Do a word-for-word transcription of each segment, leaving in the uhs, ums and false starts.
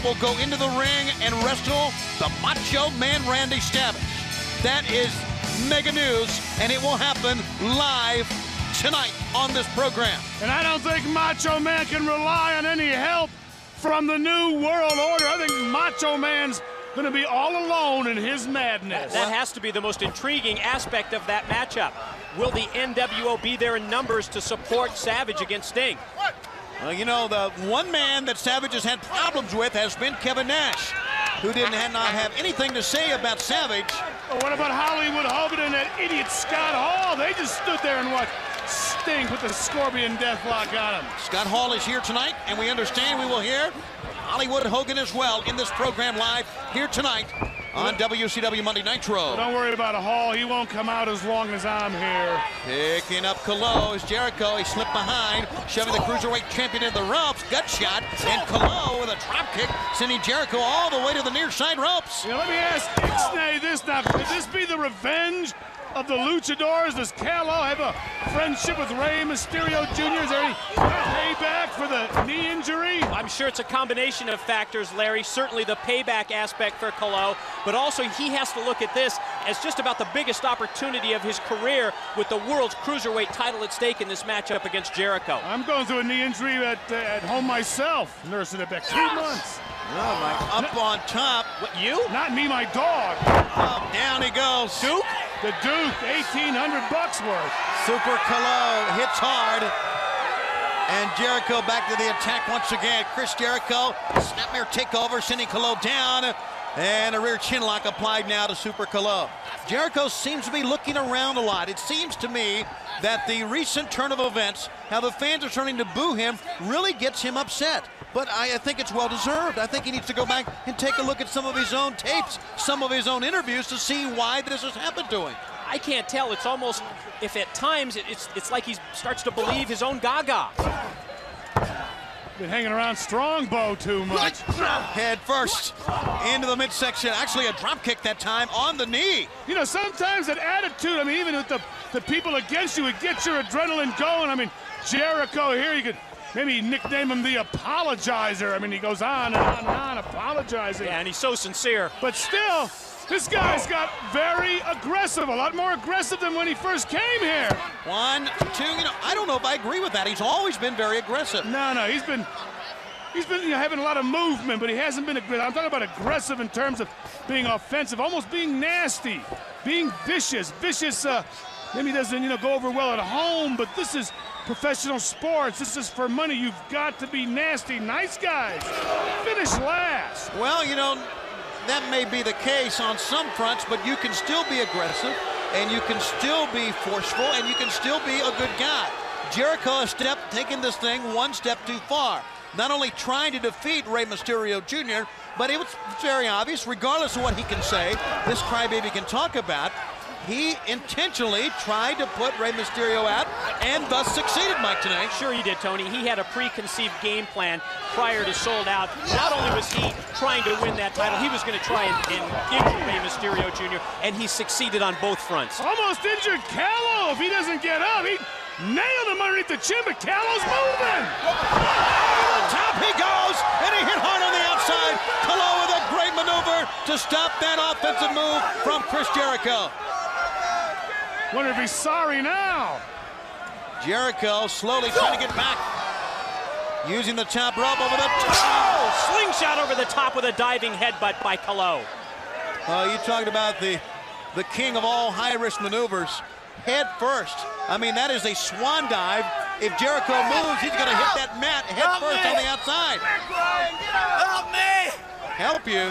tonight will go into the ring and wrestle the Macho Man Randy Savage. That is mega news, and it will happen live tonight on this program. And I don't think Macho Man can rely on any help from the New World Order. I think Macho Man's going to be all alone in his madness. That has to be the most intriguing aspect of that matchup. Will the N W O be there in numbers to support Savage against Sting? Well, you know, the one man that Savage has had problems with has been Kevin Nash, who didn't have, not have anything to say about Savage. Well, what about Hollywood Hogan and that idiot Scott Hall? They just stood there and watched Sting put the Scorpion Deathlock on him. Scott Hall is here tonight, and we understand we will hear Hollywood Hogan as well in this program live here tonight on W C W Monday Nitro. Well, don't worry about a Hall. He won't come out as long as I'm here. Picking up Calo is Jericho. He slipped behind, shoving the Cruiserweight Champion in the ropes. Gut shot, and Calo with a drop kick, sending Jericho all the way to the near side ropes. You know, let me ask Ixnay this now. Could this be the revenge of the Luchadors? Does Calo have a friendship with Rey Mysterio Junior? Is there any payback for the knee injury? I'm sure it's a combination of factors, Larry. Certainly the payback aspect for Calo, but also he has to look at this as just about the biggest opportunity of his career with the world's cruiserweight title at stake in this matchup against Jericho. I'm going through a knee injury at, uh, at home myself, nursing it back two months. Oh, my. Up on top. What, you? Not me, my dog. Oh, down he goes. Duke? The Duke, eighteen hundred bucks worth. Super Calo hits hard. And Jericho back to the attack once again. Chris Jericho, snapmare takeover, sending Calo down. And a rear chin lock applied now to Super Calo. Jericho seems to be looking around a lot. It seems to me that the recent turn of events, how the fans are starting to boo him, really gets him upset. But I, I think it's well-deserved. I think he needs to go back and take a look at some of his own tapes, some of his own interviews to see why this has happened to him. I can't tell. It's almost, if at times, it, it's, it's like he starts to believe his own gaga. Been hanging around Strongbow too much. Head first into the midsection. Actually a drop kick that time on the knee. You know, sometimes that attitude, I mean, even with the, the people against you, it gets your adrenaline going. I mean, Jericho here, you could maybe nickname him the apologizer. I mean, he goes on and on and on apologizing. Yeah, and he's so sincere. But still, this guy's got very aggressive, a lot more aggressive than when he first came here. One, two, you know, I don't know if I agree with that. He's always been very aggressive. No, no, he's been, he's been you know, having a lot of movement, but he hasn't been aggressive. I'm talking about aggressive in terms of being offensive, almost being nasty, being vicious. Vicious, uh, maybe doesn't, you know, go over well at home, but this is professional sports. This is for money. You've got to be nasty. Nice guys. Finish last. Well, you know, that may be the case on some fronts, but you can still be aggressive, and you can still be forceful, and you can still be a good guy. Jericho has stepped, taken this thing one step too far. Not only trying to defeat Rey Mysterio Junior, but it was very obvious, regardless of what he can say, this crybaby can talk about, he intentionally tried to put Rey Mysterio out and thus succeeded, Mike, tonight. Sure he did, Tony. He had a preconceived game plan prior to Sold Out. Not only was he trying to win that title, he was going to try and, and injure Rey Mysterio Junior, and he succeeded on both fronts. Almost injured Calo. If he doesn't get up, he nailed him underneath the chin, but Calo's moving. Over the top he goes, and he hit hard on the outside. Calo with a great maneuver to stop that offensive move from Chris Jericho. Wonder if he's sorry now. Jericho slowly trying to get back. Using the top rope over the top. Oh, slingshot over the top with a diving headbutt by Calo. Uh, you talked about the, the king of all high-risk maneuvers. Head first. I mean, that is a swan dive. If Jericho moves, he's going to hit that mat head Help first me. on the outside. Help me! Help you?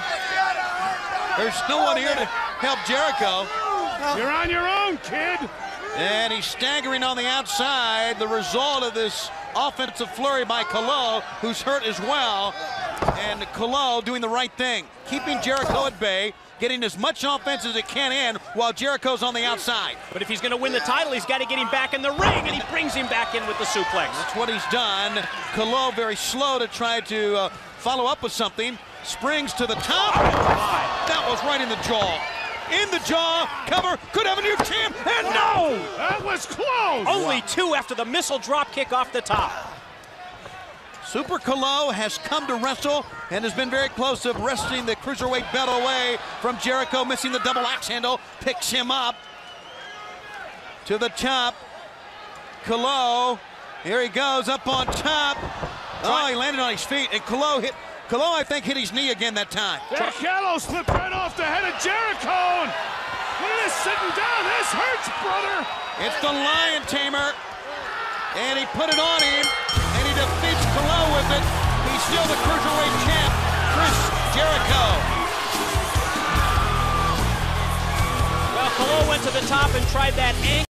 There's no one here to help Jericho. You're on your own, kid. And he's staggering on the outside. The result of this offensive flurry by Calo, who's hurt as well. And Calo doing the right thing, keeping Jericho at bay, getting as much offense as it can in while Jericho's on the outside. But if he's going to win the title, he's got to get him back in the ring, and he brings him back in with the suplex. That's what he's done. Calo very slow to try to uh, follow up with something. Springs to the top. That was right in the jaw. In the jaw, cover, could have a new champ, and no! That was close. Only two after the missile drop kick off the top. Super Calo has come to wrestle and has been very close to wresting the cruiserweight belt away from Jericho, missing the double axe handle, picks him up to the top. Calo, here he goes up on top. Oh, he landed on his feet, and Calo hit, Calo I think hit his knee again that time. Yeah, Calo slipped right off the head of Jericho. Look at this sitting down, this hurts, brother. It's the Lion Tamer, and he put it on him, and he defeats Calo with it. He's still the cruiserweight champ, Chris Jericho. Well, Calo went to the top and tried that angle.